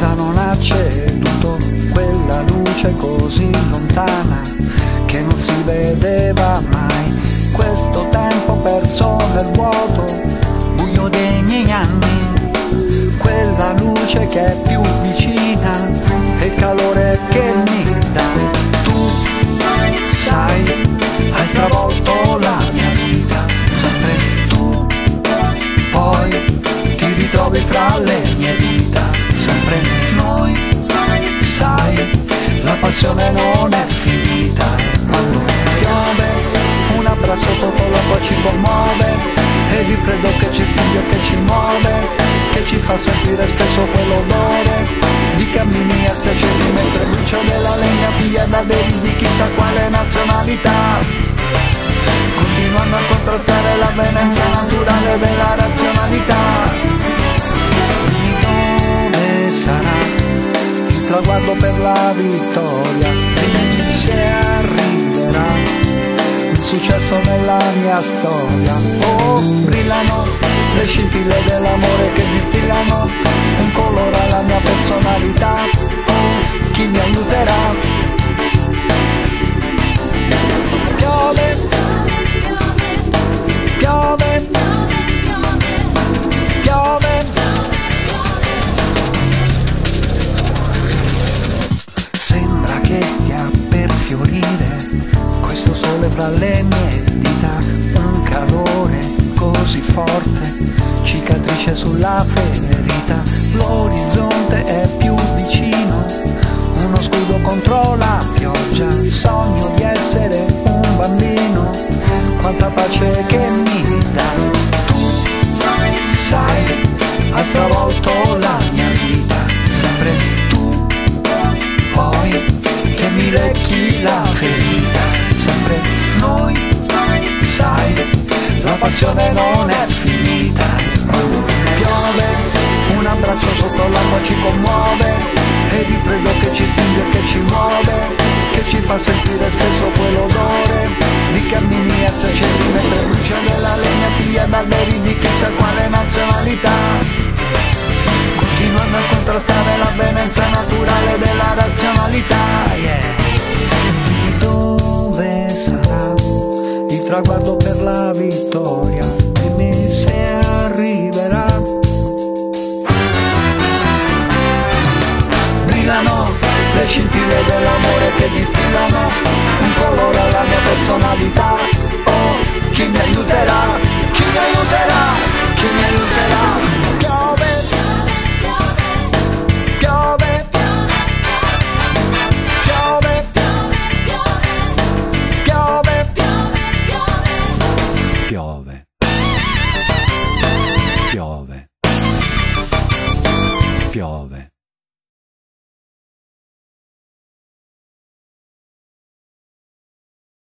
Cosa non ha ceduto quella luce così lontana che non si vedeva mai? Questo tempo perso nel vuoto, buio dei miei anni, quella luce che è più vicina e il calore che mi dà. Tu sai, hai stravolto la mia vita, sempre tu, poi ti ritrovi fra le mie dita, sempre noi, sai, la passione non è finita. Quando piove, un abbraccio sotto l'acqua ci commuove, ed il freddo che ci stringe, che ci muove, che ci fa sentire spesso quell'odore di cammini accesi mentre brucia della legna figlia da veri di chissà quale nazionalità, continuando a contrastare l'avvenenza naturale della razionalità. Dove sarà il traguardo per la vittoria? Se arriverà il successo nella mia storia. Oh, brillano le scintille dell'amore che distillano un colore alla mia personalità. Oh, chi mi aiuterà? Piove, piove, piove. Sembra che stia per fiorire questo sole fra le mie dita, un calore così forte, cicatrice sulla ferita. L'orizzonte è più vicino, uno scudo contro la pioggia. Sogno di essere un bambino, quanta pace che mi dà. Tu sai, hai stravolto la mia vita, sempre tu, poi che mi lecchi la ferita, sempre noi, sai, la passione non è finita. Quando piove, un abbraccio sotto l'acqua ci commuove, ed il freddo che ci stringe, che ci muove, che ci fa sentire spesso quell'odore di cammini accesi mentre brucia della legna figlia da alberi di chissà quale nazionalità, continuando a contrastare l'avvenenza naturale della razionalità. Yeah. Dove sarà il traguardo per la vittoria?